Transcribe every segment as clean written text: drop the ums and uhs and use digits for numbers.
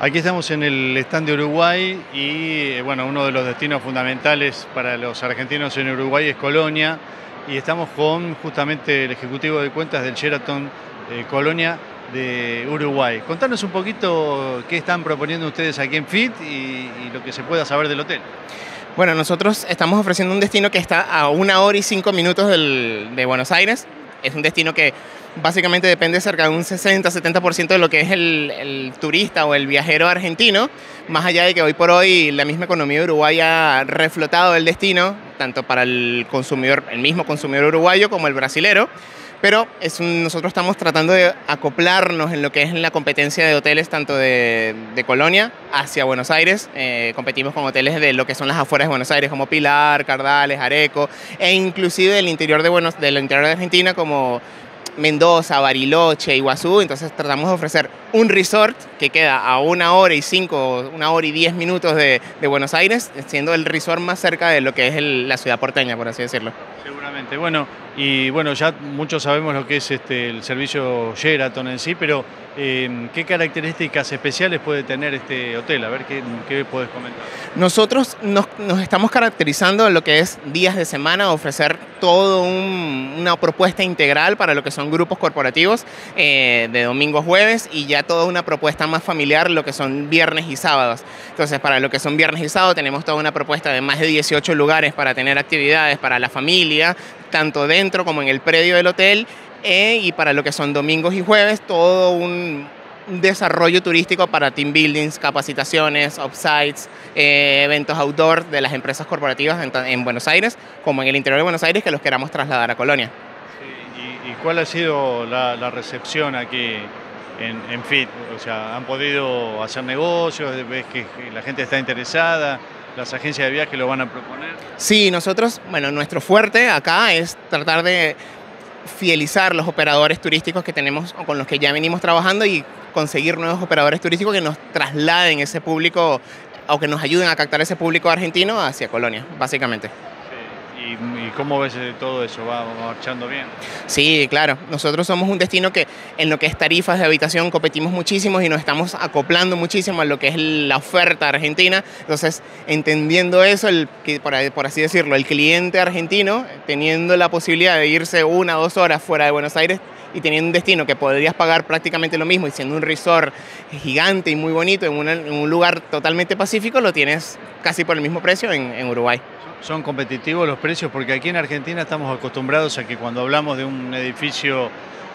Aquí estamos en el stand de Uruguay y bueno, uno de los destinos fundamentales para los argentinos en Uruguay es Colonia y estamos con justamente el ejecutivo de cuentas del Sheraton Colonia de Uruguay. Contanos un poquito qué están proponiendo ustedes aquí en FIT y lo que se pueda saber del hotel. Bueno, nosotros estamos ofreciendo un destino que está a 1 hora y 5 minutos de Buenos Aires. Es un destino que básicamente depende cerca de un 60-70% de lo que es el turista o el viajero argentino, más allá de que hoy por hoy la misma economía de Uruguay ha reflotado el destino, tanto para el consumidor, el mismo consumidor uruguayo como el brasilero. Pero nosotros estamos tratando de acoplarnos en lo que es la competencia de hoteles tanto de Colonia hacia Buenos Aires. Competimos con hoteles de lo que son las afueras de Buenos Aires, como Pilar, Cardales, Areco, e inclusive del interior de Argentina, como Mendoza, Bariloche, Iguazú. Entonces tratamos de ofrecer un resort que queda a 1 hora y 5, 1 hora y 10 minutos de Buenos Aires, siendo el resort más cerca de lo que es la ciudad porteña, por así decirlo. Seguramente. Bueno, ya muchos sabemos lo que es el servicio Sheraton en sí, pero ¿qué características especiales puede tener este hotel? A ver qué puedes comentar. Nosotros nos estamos caracterizando en lo que es días de semana, ofrecer todo una propuesta integral para lo que son grupos corporativos de domingo a jueves, y ya toda una propuesta más familiar lo que son viernes y sábados. Entonces, para lo que son viernes y sábados tenemos toda una propuesta de más de 18 lugares para tener actividades para la familia, tanto dentro como en el predio del hotel, y para lo que son domingos y jueves, todo un desarrollo turístico para team buildings, capacitaciones, offsites, eventos outdoor de las empresas corporativas en Buenos Aires, como en el interior de Buenos Aires, que los queramos trasladar a Colonia. Sí, ¿y cuál ha sido la recepción aquí en FIT? O sea, ¿han podido hacer negocios? ¿Ves que la gente está interesada? ¿Las agencias de viaje lo van a proponer? Sí, nosotros, bueno, nuestro fuerte acá es tratar de fidelizar los operadores turísticos que tenemos o con los que ya venimos trabajando y conseguir nuevos operadores turísticos que nos trasladen ese público o que nos ayuden a captar ese público argentino hacia Colonia, básicamente. ¿Y cómo ves todo eso? ¿Va marchando bien? Sí, claro. Nosotros somos un destino que en lo que es tarifas de habitación competimos muchísimo y nos estamos acoplando muchísimo a lo que es la oferta argentina. Entonces, entendiendo eso, por así decirlo, el cliente argentino, teniendo la posibilidad de irse 1 o 2 horas fuera de Buenos Aires y teniendo un destino que podrías pagar prácticamente lo mismo y siendo un resort gigante y muy bonito en un lugar totalmente pacífico, lo tienes casi por el mismo precio en Uruguay. ¿Son competitivos los precios? Porque aquí en Argentina estamos acostumbrados a que cuando hablamos de un edificio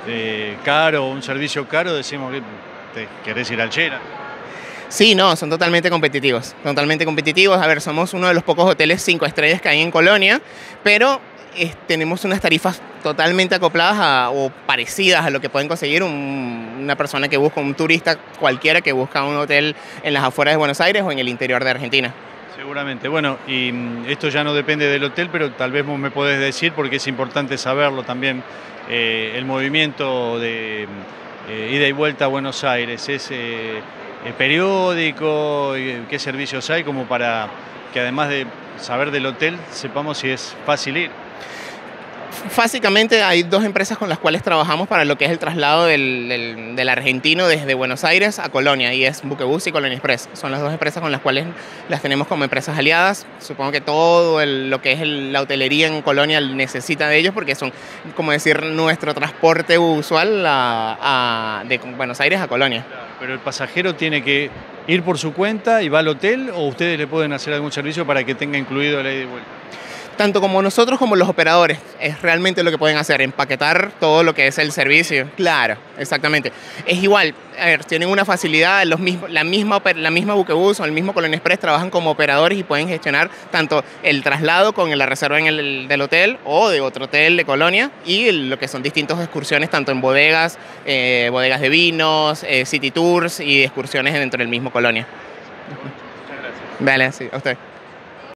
caro o un servicio caro, decimos que te querés ir al Sheraton. Sí, no, son totalmente competitivos, totalmente competitivos. A ver, somos uno de los pocos hoteles 5 estrellas que hay en Colonia, pero tenemos unas tarifas totalmente acopladas o parecidas a lo que pueden conseguir una persona que busca, un turista cualquiera que busca un hotel en las afueras de Buenos Aires o en el interior de Argentina. Seguramente. Bueno, y esto ya no depende del hotel, pero tal vez vos me podés decir, porque es importante saberlo también, el movimiento de ida y vuelta a Buenos Aires. ¿Es periódico? ¿Qué servicios hay? Como para que además de saber del hotel, sepamos si es fácil ir. Básicamente hay 2 empresas con las cuales trabajamos para lo que es el traslado del argentino desde Buenos Aires a Colonia, y es Buquebus y Colonia Express. Son las 2 empresas con las cuales las tenemos como empresas aliadas. Supongo que todo lo que es la hotelería en Colonia necesita de ellos, porque son, como decir, nuestro transporte usual de Buenos Aires a Colonia. Claro, pero el pasajero tiene que ir por su cuenta y va al hotel, ¿o ustedes le pueden hacer algún servicio para que tenga incluido la ida y vuelta? Tanto como nosotros como los operadores, es realmente lo que pueden hacer, empaquetar todo lo que es el servicio. Claro, exactamente. Es igual, a ver, tienen una facilidad, la misma Buquebus o el mismo Colonia Express trabajan como operadores y pueden gestionar tanto el traslado con la reserva del hotel o de otro hotel de Colonia, y lo que son distintas excursiones tanto en bodegas, bodegas de vinos, city tours y excursiones dentro del mismo Colonia. Muchas gracias. Vale, sí, a usted.